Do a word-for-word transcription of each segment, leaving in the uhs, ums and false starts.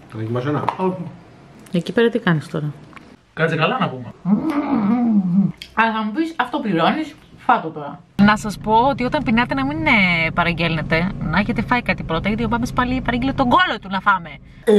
Θα δοκιμάσω ένα. Όχι. Εκεί πέρα τι κάνεις τώρα? Κάτσε καλά να πούμε. Αλλά θα μου πεις, αυτό πληρώνεις, φάτο τώρα. Να σας πω ότι όταν πεινάτε να μην ε, παραγγέλνετε, να έχετε φάει κάτι πρώτα, γιατί ο Μπάμπης πάλι παρήγγειλε τον κόλο του να φάμε.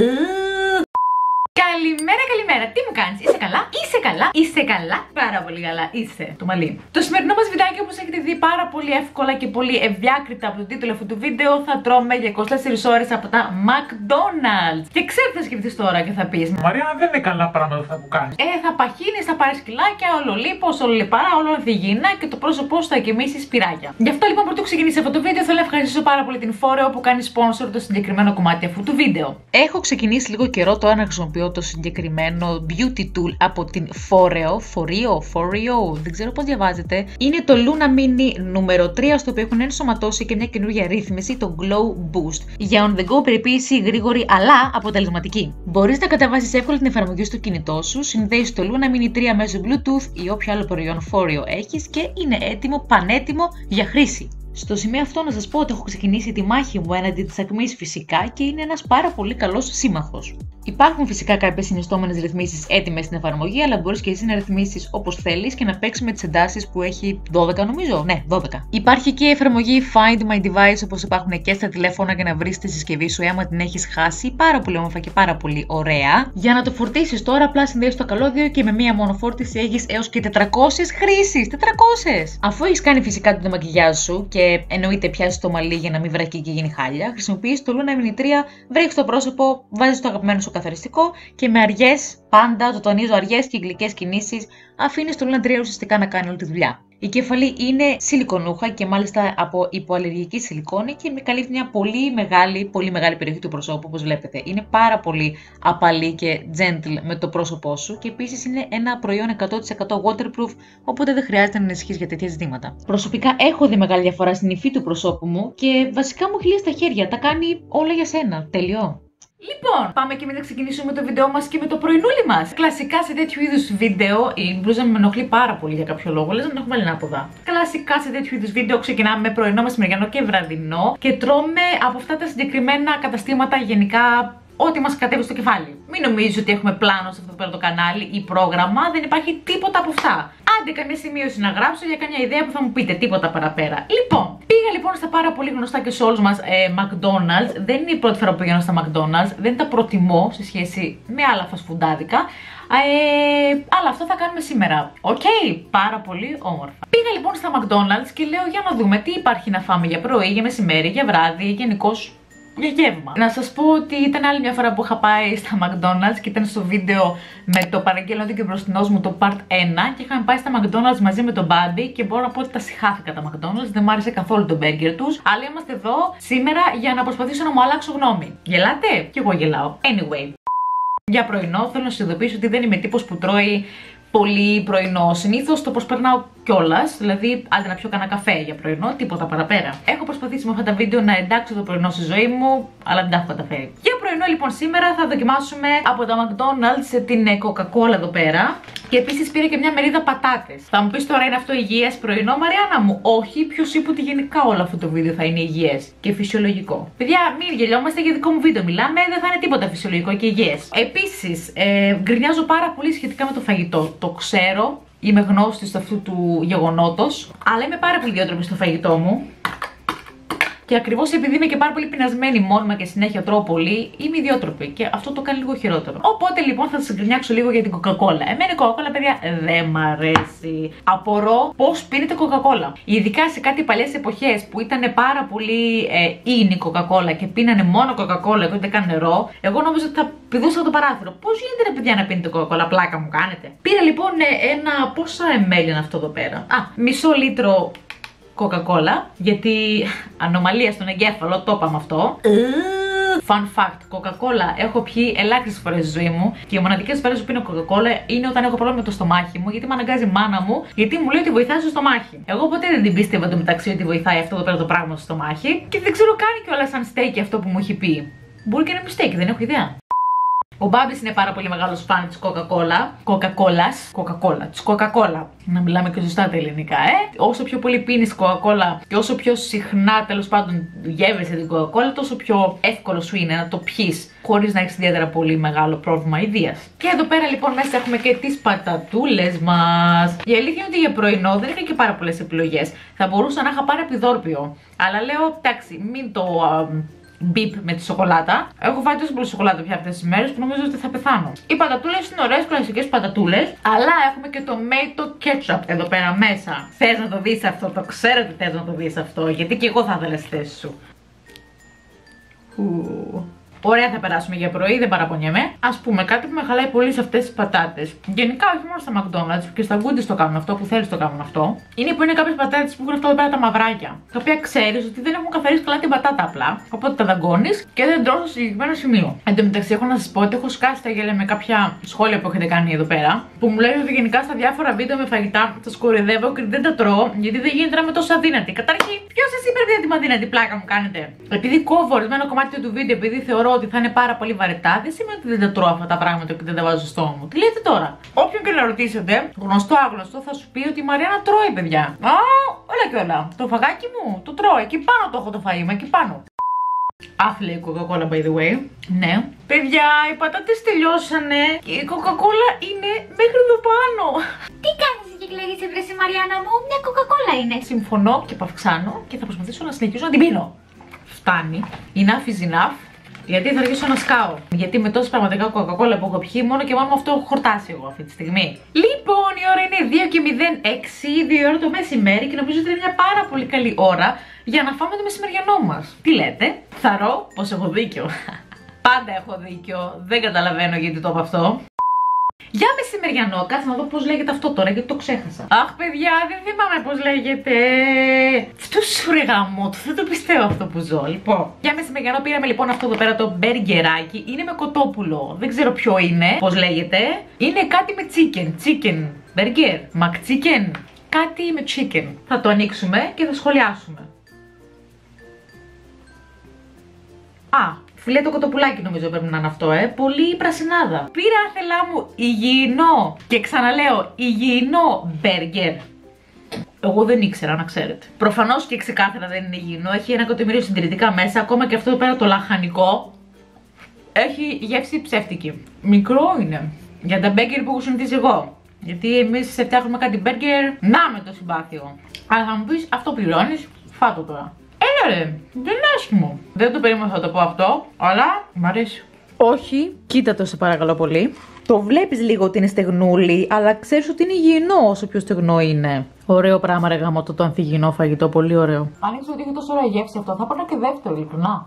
Καλημέρα, καλημέρα. Τι μου κάνεις, είσαι καλά, είσαι καλά, είσαι καλά, πάρα πολύ καλά, είσαι. Το μαλλί. Το σημερινό μας βιντεάκι, όπως έχετε δει πάρα πολύ εύκολα και πολύ ευδιάκριτα από το τίτλο αυτού του βίντεο, θα τρώμε για είκοσι τέσσερις ώρες από τα McDonald's. Και ξέρω τι θα σκεφτείς τώρα και θα πεις, Μαριάννα, δεν είναι καλά πράγματα αυτά που κάνεις. Ε, θα παχύνεις, θα πάρεις κιλάκια, όλο λίπος, όλο λιπαρά, όλο ανθυγιεινά και το πρόσωπό σου θα γεμίσεις πυράκια. Γι' αυτό λοιπόν, πρωτού ξεκινήσει αυτό το βίντεο, θέλω να ευχαριστήσω πάρα πολύ την Foreo που κάνει sponsor το συγκεκριμένο κομμάτι αυτού του βίντεο. Έχω ξεκινήσει λίγο καιρό τώρα να χρησιμοποιώ το συγκεκριμένο beauty tool από την Foreo, Foreo, Foreo, δεν ξέρω πώς διαβάζεται. Είναι το Luna Mini νούμερο τρία, στο οποίο έχουν ενσωματώσει και μια καινούργια ρύθμιση, το Glow Boost. Για on the go περιποίηση γρήγορη αλλά αποτελεσματική. Μπορείς να καταβάσεις εύκολα την εφαρμογή στο κινητό σου, συνδέεις το Luna Mini τρία μέσω Bluetooth ή όποιο άλλο προϊόν Foreo έχεις και είναι έτοιμο, πανέτοιμο για χρήση. Στο σημείο αυτό να σας πω ότι έχω ξεκινήσει τη μάχη μου έναντι της ακμής φυσικά και είναι ένας πάρα πολύ καλός σύμμαχος. Υπάρχουν φυσικά κάποιες συνιστόμενες ρυθμίσεις έτοιμες στην εφαρμογή, αλλά μπορείς και εσύ να ρυθμίσεις όπως θέλεις και να παίξεις με τις εντάσεις που έχει δώδεκα νομίζω. Ναι, δώδεκα. Υπάρχει και η εφαρμογή Find My Device, όπως υπάρχουν και στα τηλέφωνα, για να βρεις τη συσκευή σου άμα την έχεις χάσει. Πάρα πολύ όμορφα και πάρα πολύ ωραία. Για να το φορτίσεις τώρα, απλά συνδέεις το καλώδιο και με μία μόνο φόρτιση έχεις έως και τετρακόσιες χρήσεις. τετρακόσιες! Αφού έχεις κάνει φυσικά το μακιγιάζ σου και εννοείται πιάσεις το μαλλί για να μην βρακεί και γίνει χάλια, χρησιμοποιείς το Luna Mini τρία, βρέχεις το πρόσωπο, βάζεις το αγαπημένο σου καθαριστικό και με αργές, πάντα το τονίζω, αργές και γλυκές κινήσεις, αφήνεις το Luna τρία ουσιαστικά να κάνει όλη τη δουλειά. Η κεφαλή είναι σιλικονούχα και μάλιστα από υποαλλεργική σιλικόνη και με καλύπτει μια πολύ μεγάλη, πολύ μεγάλη περιοχή του προσώπου, όπως βλέπετε. Είναι πάρα πολύ απαλή και gentle με το πρόσωπό σου και επίσης είναι ένα προϊόν εκατό τοις εκατό waterproof, οπότε δεν χρειάζεται να ανησυχείς για τέτοια ζητήματα. Προσωπικά έχω δει μεγάλη διαφορά στην υφή του προσώπου μου και βασικά μου χυλίζει τα χέρια, τα κάνει όλα για σένα. Τελειώ. Λοιπόν, πάμε και μετά ξεκινήσουμε το βίντεο μας και με το πρωινούλι μας. Κλασικά σε τέτοιου είδους βίντεο, η μπλούζα με ενοχλεί πάρα πολύ για κάποιο λόγο, λες να την έχουμε βάλει ανάποδα. Κλασικά σε τέτοιου είδους βίντεο ξεκινάμε με πρωινό, μεσημεριανό και βραδινό και τρώμε από αυτά τα συγκεκριμένα καταστήματα γενικά. Ό,τι μας κατέβει στο κεφάλι. Μην νομίζεις ότι έχουμε πλάνο σε αυτό το κανάλι ή πρόγραμμα, δεν υπάρχει τίποτα από αυτά. Άντε καμία σημείωση να γράψω για καμιά ιδέα που θα μου πείτε, τίποτα παραπέρα. Λοιπόν, πήγα λοιπόν στα πάρα πολύ γνωστά και σε όλους μας ε, McDonald's. Δεν είναι η πρώτη φορά που πηγαίνω στα McDonald's, δεν τα προτιμώ σε σχέση με άλλα φασφουντάδικα. Ε, αλλά αυτό θα κάνουμε σήμερα. Οκ, okay, πάρα πολύ όμορφα. Πήγα λοιπόν στα McDonald's και λέω για να δούμε τι υπάρχει να φάμε για πρωί, για μεσημέρι, για βράδυ, γενικώς. Για γεύμα. Να σας πω ότι ήταν άλλη μια φορά που είχα πάει στα McDonald's και ήταν στο βίντεο με το παραγγέλνοντα και μπροστινός μου το part ένα και είχαμε πάει στα McDonald's μαζί με τον Μπάμπη και μπορώ να πω ότι τα συχάθηκα τα McDonald's, δεν μου άρεσε καθόλου το burger τους, αλλά είμαστε εδώ σήμερα για να προσπαθήσω να μου αλλάξω γνώμη. Γελάτε? Κι εγώ γελάω. Anyway, για πρωινό θέλω να σας ειδοποιήσω ότι δεν είμαι τύπος που τρώει πολύ πρωινό. Συνήθως το προσπερνάω κιόλας, δηλαδή άντε να πιω κανένα καφέ για πρωινό, τίποτα παραπέρα. Έχω προσπαθήσει με αυτά τα βίντεο να εντάξω το πρωινό στη ζωή μου, αλλά δεν τα έχω καταφέρει. Για πρωινό λοιπόν σήμερα θα δοκιμάσουμε από τα McDonald's την Coca-Cola εδώ πέρα. Και επίσης πήρα και μια μερίδα πατάτες. Θα μου πεις τώρα, είναι αυτό υγιές πρωινό, Μαριάννα μου? Όχι, ποιος είπε ότι γενικά όλο αυτό το βίντεο θα είναι υγιές και φυσιολογικό? Παιδιά, μην γελιόμαστε, για δικό μου βίντεο μιλάμε, δεν θα είναι τίποτα φυσιολογικό και υγιές. Επίσης, ε, γκρινιάζω πάρα πολύ σχετικά με το φαγητό. Το ξέρω, είμαι γνώστης αυτού του γεγονότος, αλλά είμαι πάρα πολύ ιδιότροπη στο φαγητό μου. Και ακριβώς επειδή είμαι και πάρα πολύ πεινασμένη μόνιμα και συνέχεια τρώω πολύ, είμαι ιδιότροπη και αυτό το κάνει λίγο χειρότερο. Οπότε λοιπόν θα σας γκρινιάξω λίγο για την Coca-Cola. Εμένα η Coca-Cola, παιδιά, δεν μ' αρέσει. Απορώ πώς πίνετε Coca-Cola. Ειδικά σε κάτι παλιές εποχές που ήταν πάρα πολύ ε, ίνη Coca-Cola και πίνανε μόνο Coca-Cola και ούτε καν νερό, εγώ νόμιζα ότι θα πηδούσα το παράθυρο. Πώς γίνεται, ρε παιδιά, να πίνετε Coca-Cola? Πλάκα μου κάνετε? Πήρα λοιπόν ε, ένα. Πόσα εμ ελ είναι αυτό εδώ πέρα? Α, μισό λίτρο Coca-Cola, γιατί ανομαλία στον εγκέφαλο, το είπαμε αυτό. Fun fact, Coca-Cola έχω πιει ελάχιστες φορές στη ζωή μου και οι μοναδικές φορές που πίνω Coca-Cola είναι όταν έχω πρόβλημα με το στομάχι μου, γιατί με αναγκάζει η μάνα μου, γιατί μου λέει ότι βοηθάει στο στομάχι. Εγώ ποτέ δεν την πίστευα εντωμεταξύ ότι βοηθάει αυτό εδώ πέρα το πράγμα στο στομάχι και δεν ξέρω καν κιόλας αν στέκει αυτό που μου έχει πει. Μπορεί και να μην στέκει, δεν έχω ιδέα. Ο Μπάμπης είναι πάρα πολύ μεγάλος φαν της Coca-Cola. Coca-Cola. Coca-Cola. Της Coca-Cola. Να μιλάμε και σωστά τα ελληνικά, ε. Όσο πιο πολύ πίνεις Coca-Cola και όσο πιο συχνά τέλος πάντων γεύεσαι την Coca-Cola, τόσο πιο εύκολο σου είναι να το πιεις χωρίς να έχεις ιδιαίτερα πολύ μεγάλο πρόβλημα ιδείας. Και εδώ πέρα λοιπόν μέσα έχουμε και τις πατατούλες μας. Η αλήθεια είναι ότι για πρωινό δεν είχα και πάρα πολλές επιλογές. Θα μπορούσα να είχα πάρει επιδόρπιο. Αλλά λέω, εντάξει, μην το. Uh, μπιπ με τη σοκολάτα. Έχω φάει τόσο πολύ σοκολάτα πια αυτές τις μέρες που νομίζω ότι θα πεθάνω. Οι πατατούλες είναι ωραίες κλασικές πατατούλες, αλλά έχουμε και το tomato ketchup εδώ πέρα μέσα. Θες να το δεις αυτό, το ξέρω ότι θες να το δεις αυτό, γιατί και εγώ θα ήθελα στη θέση σου. Ου. Ωραία θα περάσουμε για πρωί, δεν παραπονιέμαι. Ας πούμε κάτι που με χαλάει πολύ σε αυτές τις πατάτες. Γενικά, όχι μόνο στα McDonald's και στα Goodies το κάνουν αυτό, που θέλεις το κάνουν αυτό. Είναι που είναι κάποιες πατάτες που έχουν αυτά εδώ πέρα τα μαυράκια. Τα οποία ξέρεις ότι δεν έχουν καθαρίσει καλά την πατάτα απλά. Οπότε τα δαγκώνεις και δεν τρως στο συγκεκριμένο σημείο. Εν τω μεταξύ, έχω να σας πω ότι έχω σκάσει τα γέλια με κάποια σχόλια που έχετε κάνει εδώ πέρα. Που μου λένε ότι γενικά στα διάφορα βίντεο με φαγητά τα κοροϊδεύω και δεν τα τρώω γιατί δεν γίνεται να είμαι τόσο αδύνατη. Καταρχήν, ποιο σας είπε ότι είμαι αδύνατη, πλάκα μου κάνετε. Επειδή κόβω ορισμένο κομμάτι του βίντεο, επειδή θεωρώ ότι θα είναι πάρα πολύ βαρετά, δεν σημαίνει ότι δεν τα τρώω αυτά τα πράγματα και δεν τα βάζω στο στόμα μου. Τι λέτε τώρα? Όποιον και να ρωτήσετε, γνωστό άγνωστο, θα σου πει ότι η Μαριάννα τρώει, παιδιά. Α, όλα και όλα. Το φαγάκι μου το τρώω. Εκεί πάνω το έχω το φαΐ μου, εκεί πάνω. Άθλια η Coca-Cola, by the way. Ναι. Παιδιά, οι πατάτες τελειώσανε και η Coca-Cola είναι μέχρι εδώ πάνω. Τι κάνεις εκεί κλαίγεσαι βρέσει Μαριάννα μου? Μια Coca-Cola είναι. Συμφωνώ και παυξάνω και θα προσπαθήσω να συνεχίσω να την πίνω. Φτάνει. Enough is enough. Γιατί θα αρχίσω να σκάω. Γιατί με τόση πραγματικά Coca-Cola που έχω πιει, μόνο και μόνο με αυτό έχω χορτάσει εγώ αυτή τη στιγμή. Λοιπόν, η ώρα είναι δύο και μηδέν έξι, δύο ώρα το μεσημέρι και νομίζω ότι είναι μια πάρα πολύ καλή ώρα για να φάμε το μεσημεριανό μας. Τι λέτε? Θαρώ πως έχω δίκιο. Πάντα έχω δίκιο. Δεν καταλαβαίνω γιατί το είπα αυτό. Για μεσημεριανό, κάτσε να δω πώς λέγεται αυτό τώρα, γιατί το ξέχασα. Αχ, παιδιά, δεν θυμάμαι πώς λέγεται. Αυτό σου ρε γάμο, δεν το πιστεύω αυτό που ζω. Λοιπόν, για μεσημεριανό πήραμε λοιπόν αυτό εδώ πέρα το μπεργκεράκι. Είναι με κοτόπουλο. Δεν ξέρω ποιο είναι, πώς λέγεται. Είναι κάτι με chicken. Chicken. Burger. McChicken. Κάτι με chicken. Θα το ανοίξουμε και θα σχολιάσουμε. Α. Φιλέ το κοτοπουλάκι νομίζω πρέπει να είναι αυτό, ε. Πολύ πρασινάδα. Πήρα, άθελά μου, υγιεινό. Και ξαναλέω, υγιεινό μπέργκερ. Εγώ δεν ήξερα, να ξέρετε. Προφανώς και ξεκάθαρα δεν είναι υγιεινό. Έχει ένα εκατομμύριο συντηρητικά μέσα. Ακόμα και αυτό εδώ πέρα το λαχανικό έχει γεύση ψεύτικη. Μικρό είναι. Για τα μπέργκερ που έχω συνηθίσει εγώ. Γιατί εμείς φτιάχνουμε κάτι μπέργκερ. Να με το συμπάθειο. Αλλά θα μου πεις, αυτό πληρώνεις, φάτο τώρα. Έλα ρε, δεν είναι άσχημο. Δεν το περίμενα θα το πω αυτό, αλλά μ' αρέσει. Όχι, κοίτα το σε παρακαλώ πολύ. Το βλέπεις λίγο ότι είναι στεγνούλι, αλλά ξέρεις ότι είναι υγιεινό όσο πιο στεγνό είναι. Ωραίο πράγμα ρε γάμο το, το ανθυγιεινό φαγητό, πολύ ωραίο. Αν ήξερα ότι είχε τόσο ωραία γεύση αυτό, θα πάρω και δεύτερο ειλικρινά.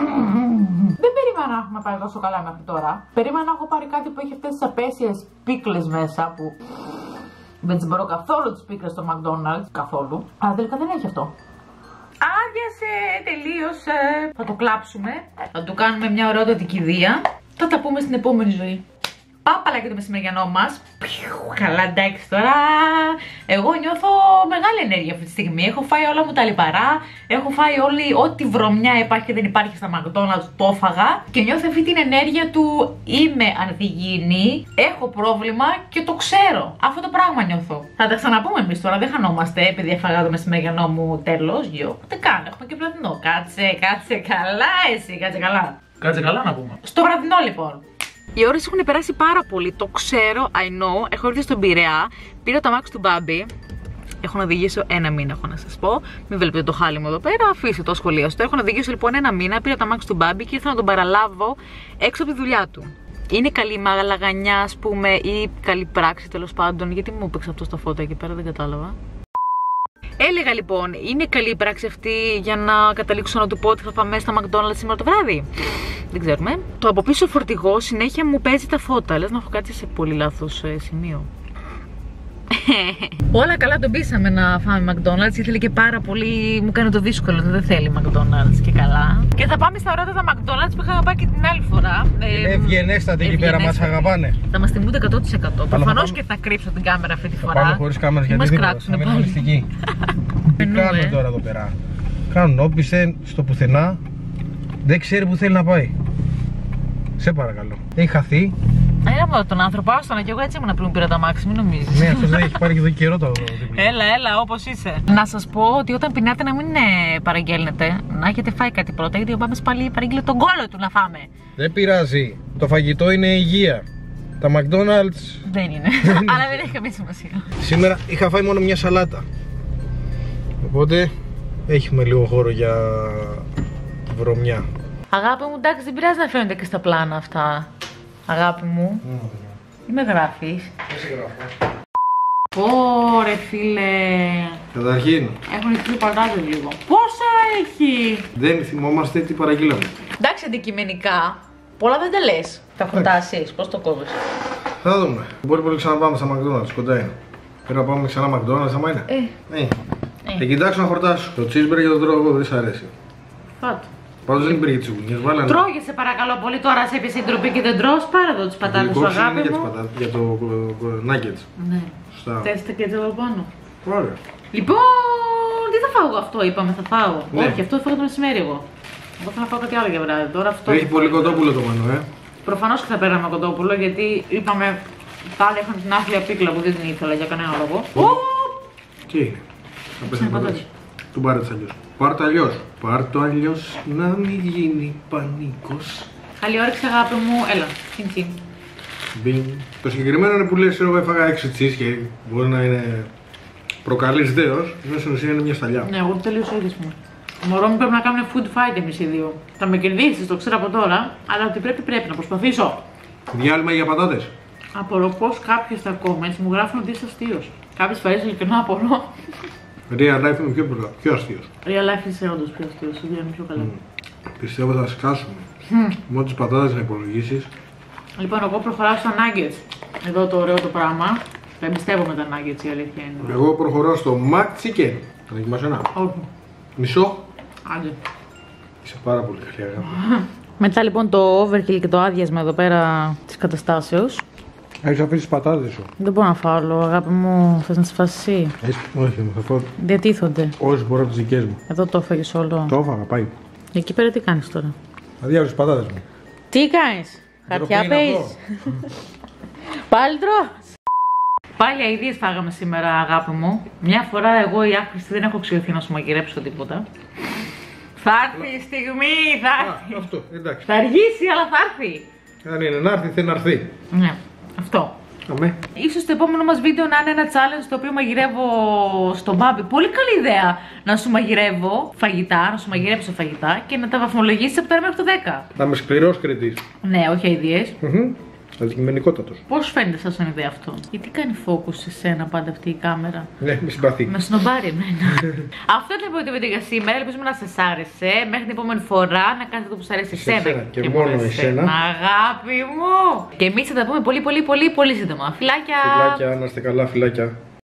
Δεν περίμενα να έχουμε πάει τόσο καλά μέχρι τώρα. Περίμενα να έχω πάρει κάτι που έχει αυτές τις απέσιες πίκλες μέσα που δεν τις μπορώ καθόλου τις πίκλες στο McDonald's, καθόλου. Αλλά τελικά δεν έχει αυτό. Άδειασε, τελείωσε. Θα το κλάψουμε. Θα του κάνουμε μια ωραιότατη κηδεία. Θα τα πούμε στην επόμενη ζωή. Πάπαλα και το μεσημεριανό μας. Καλά, εντάξει τώρα. Εγώ νιώθω μεγάλη ενέργεια αυτή τη στιγμή. Έχω φάει όλα μου τα λιπαρά. Έχω φάει όλη ό,τι βρωμιά υπάρχει και δεν υπάρχει στα McDonald's. Το έφαγα. Και νιώθω αυτή την ενέργεια του είμαι ανθυγιεινή. Έχω πρόβλημα και το ξέρω. Αυτό το πράγμα νιώθω. Θα τα ξαναπούμε εμείς τώρα. Δεν χανόμαστε επειδή έφαγα το μεσημεριανό μου τέλος. Γιο. Ούτε καν. Έχουμε και βραδινό. Κάτσε, κάτσε καλά εσύ. Κάτσε καλά. Κάτσε καλά να πούμε. Στο βραδινό λοιπόν. Οι ώρες έχουν περάσει πάρα πολύ, το ξέρω, I know. Έχω έρθει στον Πειραιά, πήρα το αμάξι του Μπάμπη. Έχω να οδηγήσω ένα μήνα, έχω να σας πω. Μην βλέπετε το χάλι μου εδώ πέρα, αφήστε το σχολείο στο. Έχω να οδηγήσω λοιπόν ένα μήνα, πήρα το αμάξι του Μπάμπη και ήρθα να τον παραλάβω έξω από τη δουλειά του. Είναι καλή μαλαγανιά, ας πούμε, ή καλή πράξη τέλος πάντων. Γιατί μου έπαιξε αυτό στα φώτα εκεί πέρα, δεν κατάλαβα. Έλεγα λοιπόν, είναι καλή η πράξη αυτή για να καταλήξω να του πω ότι θα πάμε στα McDonald's σήμερα το βράδυ. Δεν ξέρουμε. Το από πίσω φορτηγό συνέχεια μου παίζει τα φώτα. Λες να έχω κάτσει σε πολύ λάθος ε, σημείο. Όλα καλά τον πείσαμε να φάμε McDonald's. Ήθελε και πάρα πολύ. Μου κάνει το δύσκολο. Δεν θέλει McDonald's και καλά. Και θα πάμε στα ωραία τα McDonald's που είχαμε πάει και την άλλη φορά. Είναι ευγενέστατη εκεί πέρα, μας αγαπάνε. Θα μας τιμούνται εκατό τοις εκατό. Προφανώς και θα κρύψω την κάμερα αυτή τη φορά. Θα πάμε χωρίς κάμερα γιατί δεν θα μείνω μυστική. Τι κάνουν τώρα εδώ πέρα? Κάνουν όπισε στο πουθενά. Δεν ξέρει που θέλει να πάει. Σε παρακαλώ. Έχει χαθεί. Έλα με τον άνθρωπο, άστονα και εγώ έτσι ήμουν πριν που πήρα το αμάξι, μην νομίζεις. Ναι, αυτός δεν έχει πάρει και εδώ καιρό το δίπλα. Έλα, έλα, όπως είσαι. Να σας πω ότι όταν πεινάτε να μην ε, παραγγέλνετε, να έχετε φάει κάτι πρώτα, γιατί ο Μπάμπης πάλι παρήγγειλε τον κόλο του να φάμε. Δεν πειράζει. Το φαγητό είναι υγεία. Τα McDonald's Δεν είναι. Αλλά δεν έχει καμία σημασία. σήμερα είχα φάει μόνο μια σαλάτα. Οπότε έχουμε λίγο χώρο για βρωμιά. Αγάπη μου, εντάξει, δεν πειράζει να φαίνονται και στα πλάνα αυτά. Αγάπη μου. Mm. Τι με γράφεις? Δεν σε γράφω. Ωρε φίλε. Καταρχήν, Έχουν εκεί πατάτες λίγο. Πόσα έχει? δεν θυμόμαστε τι παραγγείλαμε. Εντάξει, αντικειμενικά, πολλά δεν τα λες. Θα χορτάσεις, πώς το κόβεις? Θα δούμε. Μπορεί πολύ ξαναπάμε στα McDonald's, κοντά είναι. Πρέπει να πάμε ξανά McDonald's, άμα είναι. Ε, Ε. Ε. Θα κοιτάξω να χορτάσω. Το cheeseburger το τρώω εγώ, δεν σ' αρέσει. φάτο. Πάντως δεν υπήρχε τσιγκουνιές, βάλανε. Τρώγε σε παρακαλώ πολύ, τώρα σε έπιασε η ντροπή και δεν τρως, πάρε εδώ τις πατάτες σου, Γλυκόξυνη αγάπη για, τις μου. πατάτες, για το ε, ε, nuggets. Ναι. Σωστά. Θες τα κέτσα από πάνω? Ωραία. Λοιπόν, τι θα φάω εγώ αυτό, είπαμε, θα φάω. Ναι. Όχι, αυτό θα φάω το μεσημέρι εγώ. Εγώ θα φάω κάτι άλλο για βράδυ. Τώρα αυτό. Έχει θα πολύ φάω. κοντόπουλο το μενού, ε. Προφανώς και θα παίρναμε κοντόπουλο, γιατί είπαμε τα άλλα είχαν την άθλια πίκλα που δεν την ήθελα για κανένα λόγο. Ω! Τι είναι. Θα πέσει Ξαναπατώ. πατάτες. Του πάρε τις αλλιώς. Πάρ' το αλλιώς. Πάρ' το αλλιώς να μην γίνει πανικός. Καλή όρεξη, αγάπη μου. Έλα, τσιν τσιν. Μπιν. Το συγκεκριμένο είναι που λες, εγώ έφαγα έξι τσις και μπορεί να είναι προκαλείς δέος, ενώ στην ουσία είναι μια σταλιά. Ναι, εγώ τελείωσα ήδη μου. Μωρό μου πρέπει να κάνουμε food fight εμείς οι δύο. Θα με κερδίσεις, το ξέρω από τώρα, αλλά ότι πρέπει πρέπει να προσπαθήσω. Διάλειμμα για πατάτες. Απορώ πως κάποιοι στα comments μου γράφουν ότι είσαι αστείος. Κάποιες φορές ειλικρινά απορώ. Real life είμαι πιο, προ- πιο αστείος. Real life είσαι όντως πιο αστείος, σου βγαίνει πιο καλά. Πιστεύω θα σκάσουμε. Μόνο τις πατάτες να υπολογίσεις. Λοιπόν, εγώ προχωράω στα nuggets. Εδώ το ωραίο το πράγμα. Τα εμπιστεύομαι τα nuggets, η αλήθεια είναι. Εγώ προχωράω στο Mac Chicken. Θα δοκιμάσω ένα. Όχι. Μισό. Άντε. Είσαι πάρα πολύ καλή αγάπη. Μετά λοιπόν το overkill και το άδειασμα εδώ πέρα της καταστάσεως. Έχεις αφήσει τις πατάτες σου. Δεν μπορώ να φάω άλλο, αγάπη μου. Θες να τις φας εσύ? Έχεις... Όχι, θα φάω Διατίθονται. όσες μπορώ από τις δικές μου. Εδώ το έφαγες όλο. Το έφαγα, πάει. Εκεί πέρα τι κάνεις τώρα? Θα διάβεις τις πατάτες μου. Τι κάνεις? Χαρτιά Ντροπή είναι παίζεις? Πάλι τρως? Πάλι αηδίες φάγαμε σήμερα, αγάπη μου. Μια φορά εγώ η άχρηστη δεν έχω αξιωθεί να σου μαγειρέψω τίποτα. Θα έρθει η στιγμή, θα έρθει. Α, αυτό, εντάξει. Θα αργήσει, αλλά θα έρθει. Αν είναι να έρθει, θέλει να έρθει. Ναι, αυτό. Αμέ. Ίσως το επόμενο μας βίντεο να είναι ένα challenge το οποίο μαγειρεύω στον Μπάμπη. Πολύ καλή ιδέα να σου μαγειρεύω φαγητά, να σου μαγειρέψω φαγητά και να τα βαθμολογήσεις από το ένα μέχρι το δέκα. Θα είμαι σκληρός κριτής. Ναι, όχι αηδίες. Μμμ. Αντικειμενικότατος. Πώς φαίνεται σας σαν ιδέα αυτό? Γιατί κάνει focus σε σένα πάντα αυτή η κάμερα? Ναι, με συμπαθεί. Με σνομπάρει εμένα. Αυτό ήταν το βίντεο για σήμερα. Ελπίζουμε να σας άρεσε. Μέχρι την επόμενη φορά να κάνετε το που σας αρέσει Σε εσένα. εσένα και μόνο εσένα. Αγάπη μου. Και εμείς θα τα πούμε πολύ πολύ πολύ πολύ σύντομα. Φιλάκια. Φιλάκια, να είστε καλά, φιλάκια.